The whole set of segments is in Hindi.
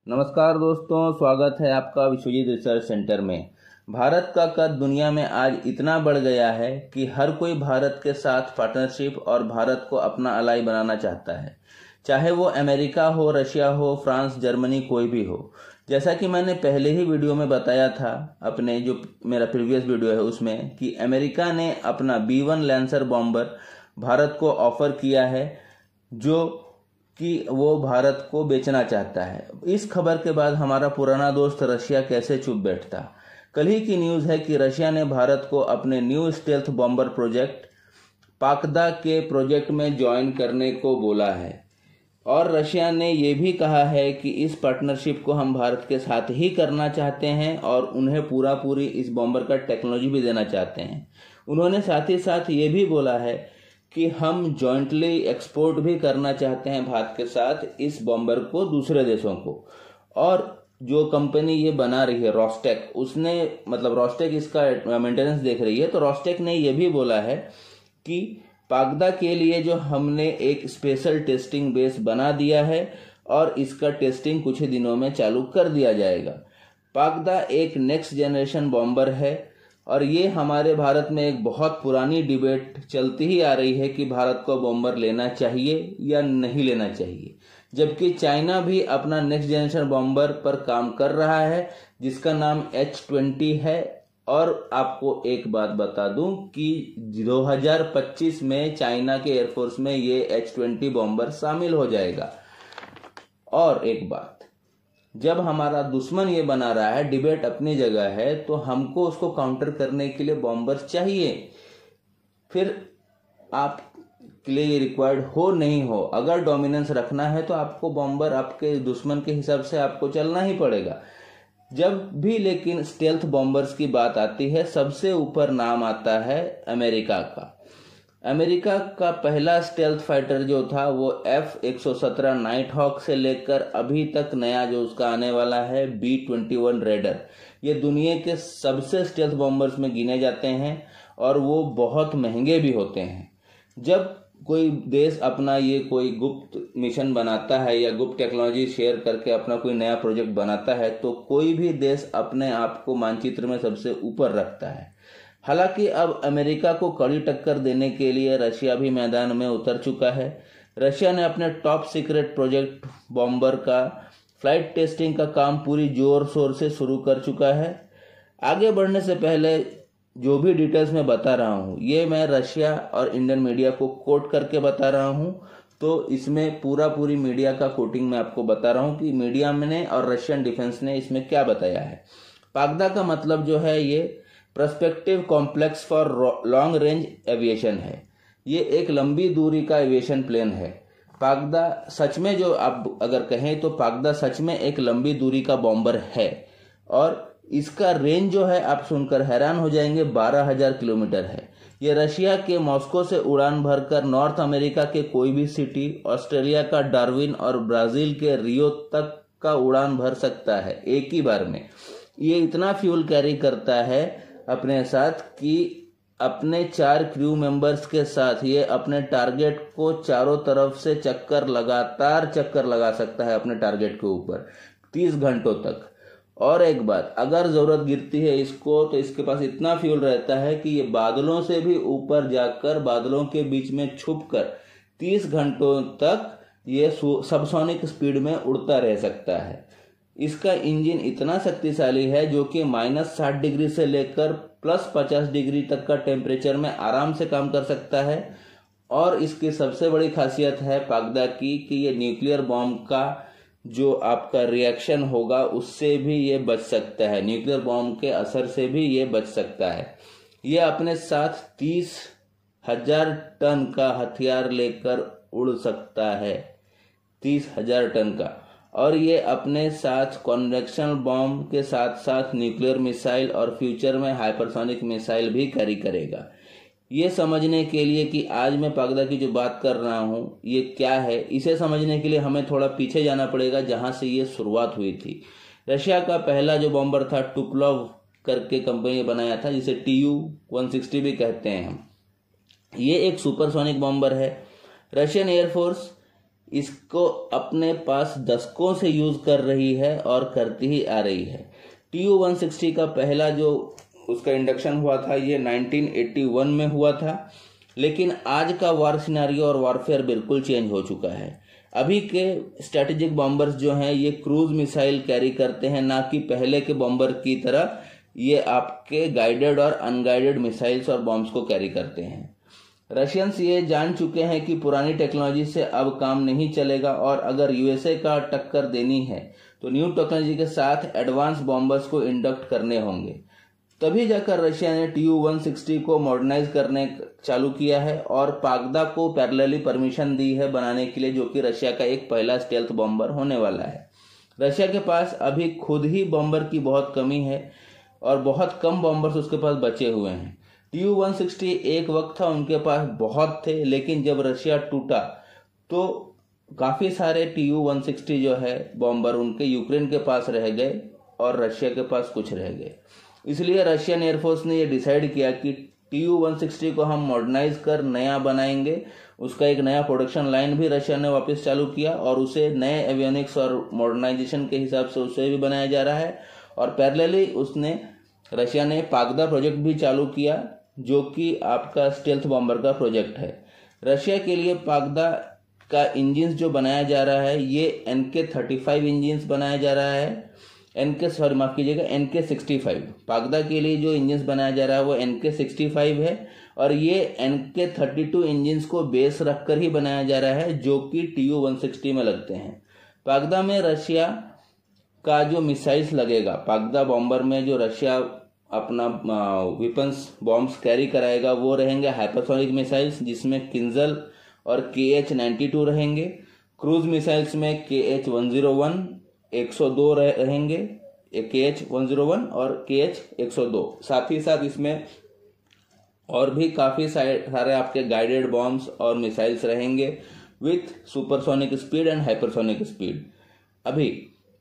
नमस्कार दोस्तों, स्वागत है आपका विश्वजीत रिसर्च सेंटर में। भारत का कद दुनिया में आज इतना बढ़ गया है कि हर कोई भारत के साथ पार्टनरशिप और भारत को अपना अलाई बनाना चाहता है, चाहे वो अमेरिका हो, रशिया हो, फ्रांस, जर्मनी, कोई भी हो। जैसा कि मैंने पहले ही वीडियो में बताया था, अपने जो मेरा प्रीवियस वीडियो है उसमें, कि अमेरिका ने अपना B-1 लैंसर बॉम्बर भारत को ऑफर किया है, जो कि वो भारत को बेचना चाहता है। इस खबर के बाद हमारा पुराना दोस्त रशिया कैसे चुप बैठता। कल ही की न्यूज़ है कि रशिया ने भारत को अपने new stealth bomber project PAK DA के प्रोजेक्ट में ज्वाइन करने को बोला है, और रशिया ने ये भी कहा है कि इस पार्टनरशिप को हम भारत के साथ ही करना चाहते हैं और उन्हें पूरी इस बॉम्बर का टेक्नोलॉजी भी देना चाहते हैं। उन्होंने साथ ही साथ ये भी बोला है कि हम जॉइंटली एक्सपोर्ट भी करना चाहते हैं भारत के साथ इस बॉम्बर को दूसरे देशों को। और जो कंपनी ये बना रही है रोस्टेक, उसने रोस्टेक इसका मेंटेनेंस देख रही है, तो रोस्टेक ने ये भी बोला है कि पाकदा के लिए जो हमने एक स्पेशल टेस्टिंग बेस बना दिया है और इसका टेस्टिंग कुछ ही दिनों में चालू कर दिया जाएगा। पाकदा एक नेक्स्ट जनरेशन बॉम्बर है और ये हमारे भारत में एक बहुत पुरानी डिबेट चलती ही आ रही है कि भारत को बॉम्बर लेना चाहिए या नहीं लेना चाहिए, जबकि चाइना भी अपना नेक्स्ट जनरेशन बॉम्बर पर काम कर रहा है जिसका नाम H-20 है। और आपको एक बात बता दूं कि 2025 में चाइना के एयरफोर्स में ये H-20 बॉम्बर शामिल हो जाएगा। और एक बात, जब हमारा दुश्मन ये बना रहा है, डिबेट अपनी जगह है, तो हमको उसको काउंटर करने के लिए बॉम्बर चाहिए। फिर आप के लिए ये रिक्वायर्ड हो नहीं हो, अगर डोमिनेंस रखना है तो आपको बॉम्बर आपके दुश्मन के हिसाब से आपको चलना ही पड़ेगा। जब भी लेकिन स्टेल्थ बॉम्बर्स की बात आती है, सबसे ऊपर नाम आता है अमेरिका का। अमेरिका का पहला स्टेल्थ फाइटर जो था वो F-117 नाइट हॉक से लेकर अभी तक नया जो उसका आने वाला है B-21 रेडर, ये दुनिया के सबसे स्टेल्थ बॉम्बर्स में गिने जाते हैं और वो बहुत महंगे भी होते हैं। जब कोई देश अपना ये कोई गुप्त मिशन बनाता है या गुप्त टेक्नोलॉजी शेयर करके अपना कोई नया प्रोजेक्ट बनाता है, तो कोई भी देश अपने आप को मानचित्र में सबसे ऊपर रखता है। हालांकि अब अमेरिका को कड़ी टक्कर देने के लिए रशिया भी मैदान में उतर चुका है। रशिया ने अपने टॉप सीक्रेट प्रोजेक्ट बॉम्बर का फ्लाइट टेस्टिंग का काम पूरी जोर शोर से शुरू कर चुका है। आगे बढ़ने से पहले जो भी डिटेल्स मैं बता रहा हूँ, ये मैं रशिया और इंडियन मीडिया को कोट करके बता रहा हूँ, तो इसमें पूरी मीडिया का कोटिंग मैं आपको बता रहा हूँ कि मीडिया ने और रशियन डिफेंस ने इसमें क्या बताया है। पाकदा का मतलब जो है, ये perspective complex for long range aviation है। ये एक लंबी दूरी का एविएशन प्लेन है। पाकदा सच में, जो आप अगर कहें तो पाकदा सच में एक लंबी दूरी का बॉम्बर है, और इसका रेंज जो है आप सुनकर हैरान हो जाएंगे, 12,000 किलोमीटर है। ये रशिया के मॉस्को से उड़ान भरकर नॉर्थ अमेरिका के कोई भी सिटी, ऑस्ट्रेलिया का डार्विन और ब्राजील के रियो तक का उड़ान भर सकता है एक ही बार में। ये इतना फ्यूल कैरी करता है अपने साथ कि अपने 4 क्रू मेंबर्स के साथ ये अपने टारगेट को चारों तरफ से लगातार चक्कर लगा सकता है अपने टारगेट के ऊपर 30 घंटों तक। और एक बात, अगर जरूरत गिरती है इसको, तो इसके पास इतना फ्यूल रहता है कि ये बादलों से भी ऊपर जाकर बादलों के बीच में छुपकर 30 घंटों तक ये सबसोनिक स्पीड में उड़ता रह सकता है। इसका इंजन इतना शक्तिशाली है जो कि -60 डिग्री से लेकर +50 डिग्री तक का टेम्परेचर में आराम से काम कर सकता है। और इसकी सबसे बड़ी खासियत है पाकदा की कि ये न्यूक्लियर बॉम्ब का जो आपका रिएक्शन होगा उससे भी ये बच सकता है, न्यूक्लियर बॉम्ब के असर से भी ये बच सकता है। ये अपने साथ 30,000 टन का हथियार लेकर उड़ सकता है, 30,000 टन का। और ये अपने साथ कन्वेक्शन बॉम्ब के साथ साथ न्यूक्लियर मिसाइल और फ्यूचर में हाइपरसोनिक मिसाइल भी कैरी करेगा। ये समझने के लिए कि आज मैं पाकदा की जो बात कर रहा हूँ ये क्या है, इसे समझने के लिए हमें थोड़ा पीछे जाना पड़ेगा, जहां से ये शुरुआत हुई थी। रशिया का पहला जो बॉम्बर था, टुपलोव करके कंपनी ने बनाया था, जिसे Tu-160 भी कहते हैं हम। ये एक सुपरसोनिक बॉम्बर है। रशियन एयरफोर्स इसको अपने पास दशकों से यूज कर रही है और करती ही आ रही है। Tu-160 का पहला जो उसका इंडक्शन हुआ था ये 1981 में हुआ था, लेकिन आज का वार सिनारियो और वारफेयर बिल्कुल चेंज हो चुका है। अभी के स्ट्रेटेजिक बॉम्बर्स जो हैं ये क्रूज मिसाइल कैरी करते हैं, ना कि पहले के बॉम्बर की तरह ये आपके गाइडेड और अनगाइडेड मिसाइल्स और बॉम्ब्स को कैरी करते हैं। रशियंस ये जान चुके हैं कि पुरानी टेक्नोलॉजी से अब काम नहीं चलेगा और अगर यूएसए का टक्कर देनी है तो न्यू टेक्नोलॉजी के साथ एडवांस बॉम्बर्स को इंडक्ट करने होंगे। तभी जाकर रशिया ने Tu-160 को मॉडर्नाइज करने चालू किया है और पागदा को पैरेलली परमिशन दी है बनाने के लिए, जो कि रशिया का एक पहला स्टेल्थ बॉम्बर होने वाला है। रशिया के पास अभी खुद ही बॉम्बर की बहुत कमी है और बहुत कम बॉम्बर्स उसके पास बचे हुए हैं। Tu-160 एक वक्त था उनके पास बहुत थे, लेकिन जब रशिया टूटा तो काफी सारे Tu-160 जो है बॉम्बर उनके यूक्रेन के पास रह गए और रशिया के पास कुछ रह गए। इसलिए रशियन एयरफोर्स ने ये डिसाइड किया कि Tu-160 को हम मॉडर्नाइज कर नया बनाएंगे। उसका एक नया प्रोडक्शन लाइन भी रशिया ने वापस चालू किया और उसे नए एवियोनिक्स और मॉडर्नाइजेशन के हिसाब से उसे भी बनाया जा रहा है। और पैरेलली रशिया ने पागदा प्रोजेक्ट भी चालू किया, जो कि आपका स्टेल्थ बॉम्बर का प्रोजेक्ट है। रशिया के लिए पागदा का इंजिन जो बनाया जा रहा है ये NK-35 इंजिन बनाया जा रहा है। NK-65 पागदा के लिए जो इंजिन बनाया जा रहा है वो NK-65 है और ये NK-32 इंजिन को बेस रखकर ही बनाया जा रहा है, जो कि Tu-160 में लगते हैं। पागदा में रशिया का जो मिसाइल्स लगेगा, पागदा बॉम्बर में जो रशिया अपना वेपन्स बॉम्ब्स कैरी कराएगा वो रहेंगे हाइपरसोनिक मिसाइल्स, जिसमें किंजल और KH-92 रहेंगे। क्रूज मिसाइल्स में KH-101 102 रहेंगे, KH-101 और KH-102। साथ ही साथ इसमें और भी काफी सारे आपके गाइडेड बॉम्ब्स और मिसाइल्स रहेंगे with supersonic speed and hypersonic speed. अभी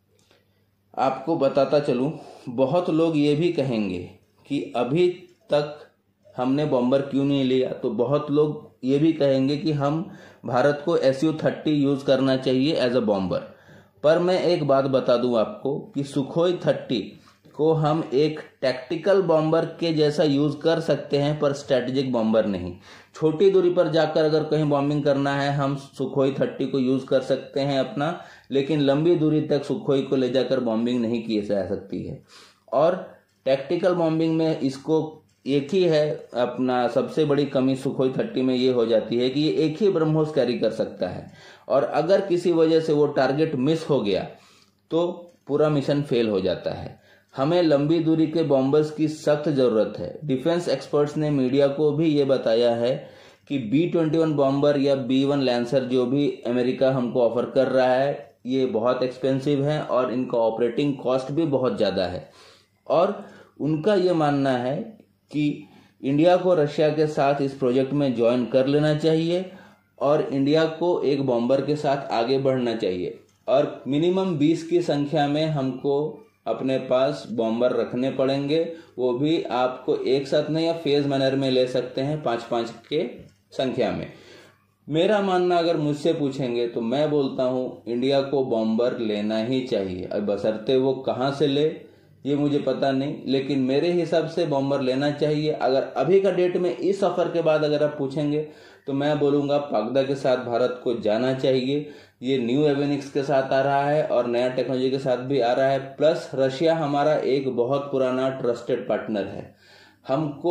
आपको बताता चलूं, बहुत लोग ये भी कहेंगे कि अभी तक हमने बॉम्बर क्यों नहीं लिया, तो बहुत लोग ये भी कहेंगे कि हम भारत को Su-30 यूज करना चाहिए एज अ बॉम्बर। पर मैं एक बात बता दूं आपको कि सुखोई 30 को हम एक टैक्टिकल बॉम्बर के जैसा यूज कर सकते हैं, पर स्ट्रेटेजिक बॉम्बर नहीं। छोटी दूरी पर जाकर अगर कहीं बॉम्बिंग करना है हम सुखोई 30 को यूज कर सकते हैं अपना, लेकिन लंबी दूरी तक सुखोई को ले जाकर बॉम्बिंग नहीं की जा सकती है। और टैक्टिकल बॉम्बिंग में इसको एक ही है, अपना सबसे बड़ी कमी सुखोई 30 में ये हो जाती है कि ये एक ही ब्रह्मोस कैरी कर सकता है और अगर किसी वजह से वो टारगेट मिस हो गया तो पूरा मिशन फेल हो जाता है। हमें लंबी दूरी के बॉम्बर्स की सख्त जरूरत है। डिफेंस एक्सपर्ट्स ने मीडिया को भी ये बताया है कि B-21 बॉम्बर या B-1 लैंसर जो भी अमेरिका हमको ऑफर कर रहा है ये बहुत एक्सपेंसिव है और इनका ऑपरेटिंग कॉस्ट भी बहुत ज़्यादा है। और उनका ये मानना है कि इंडिया को रशिया के साथ इस प्रोजेक्ट में ज्वाइन कर लेना चाहिए और इंडिया को एक बॉम्बर के साथ आगे बढ़ना चाहिए और मिनिमम 20 की संख्या में हमको अपने पास बॉम्बर रखने पड़ेंगे। वो भी आपको एक साथ नहीं या फेज मैनर में ले सकते हैं, 5-5 के संख्या में। मेरा मानना अगर मुझसे पूछेंगे तो मैं बोलता हूं इंडिया को बॉम्बर लेना ही चाहिए। अब बशर्ते वो कहां से ले ये मुझे पता नहीं, लेकिन मेरे हिसाब से बॉम्बर लेना चाहिए। अगर अभी का डेट में इस ऑफर के बाद अगर आप पूछेंगे तो मैं बोलूंगा पागदा के साथ भारत को जाना चाहिए। ये न्यू एवियोनिक्स के साथ आ रहा है और नया टेक्नोलॉजी के साथ भी आ रहा है, प्लस रशिया हमारा एक बहुत पुराना ट्रस्टेड पार्टनर है। हमको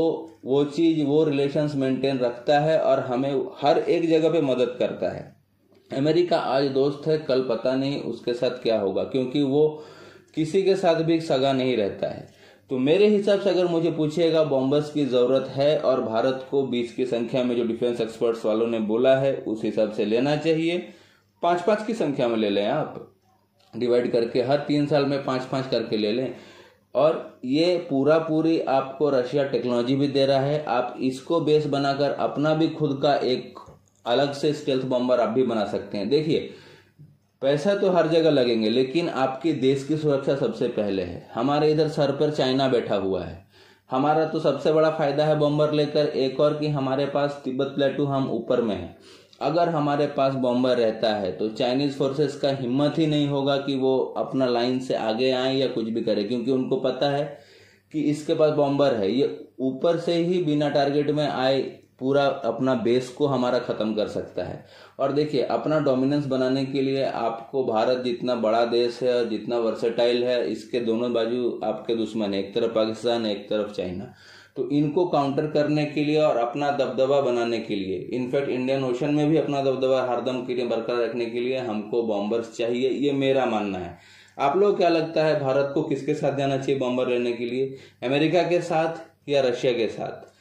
वो चीज वो रिलेशंस मेंटेन रखता है और हमें हर एक जगह पे मदद करता है। अमेरिका आज दोस्त है, कल पता नहीं उसके साथ क्या होगा, क्योंकि वो किसी के साथ भी सगा नहीं रहता है। तो मेरे हिसाब से अगर मुझे पूछिएगा बॉम्बर्स की जरूरत है और भारत को 20 की संख्या में जो डिफेंस एक्सपर्ट्स वालों ने बोला है उस हिसाब से लेना चाहिए। 5-5 की संख्या में ले लें, आप डिवाइड करके हर 3 साल में 5-5 करके ले लें। और ये पूरी आपको रशिया टेक्नोलॉजी भी दे रहा है, आप इसको बेस बनाकर अपना भी खुद का एक अलग से स्टेल्थ बॉम्बर आप भी बना सकते हैं। देखिए पैसा तो हर जगह लगेंगे, लेकिन आपके देश की सुरक्षा सबसे पहले है। हमारे इधर सर पर चाइना बैठा हुआ है, हमारा तो सबसे बड़ा फायदा है बॉम्बर लेकर। एक और कि हमारे पास तिब्बत प्लेटू हम ऊपर में है, अगर हमारे पास बॉम्बर रहता है तो चाइनीज फोर्सेस का हिम्मत ही नहीं होगा कि वो अपना लाइन से आगे आए या कुछ भी करे, क्योंकि उनको पता है कि इसके पास बॉम्बर है, ये ऊपर से ही बिना टारगेट में आए पूरा अपना बेस को हमारा खत्म कर सकता है। और देखिए, अपना डोमिनेंस बनाने के लिए आपको, भारत जितना बड़ा देश है और जितना वर्सेटाइल है, इसके दोनों बाजू आपके दुश्मन है, एक तरफ पाकिस्तान है, एक तरफ चाइना। तो इनको काउंटर करने के लिए और अपना दबदबा बनाने के लिए, इनफैक्ट इंडियन ओशन में भी अपना दबदबा हरदम के लिए बरकरार रखने के लिए हमको बॉम्बर्स चाहिए, ये मेरा मानना है। आप लोग क्या लगता है, भारत को किसके साथ जाना चाहिए बॉम्बर लेने के लिए, अमेरिका के साथ या रशिया के साथ?